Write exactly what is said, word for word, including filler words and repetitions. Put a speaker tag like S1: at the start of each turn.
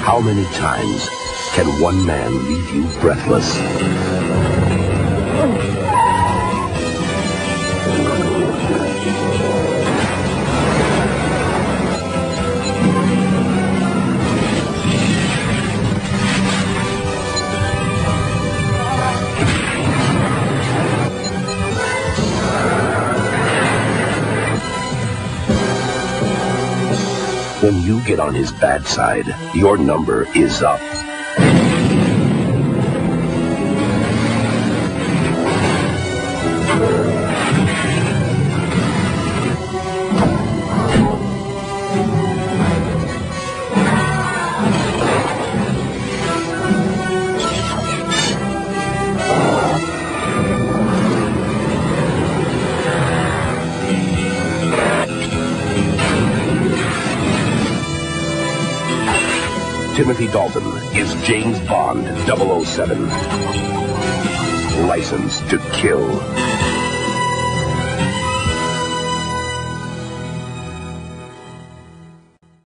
S1: How many times can one man leave you breathless? When you get on his bad side, your number is up. Timothy Dalton is James Bond double oh seven. Licensed to kill.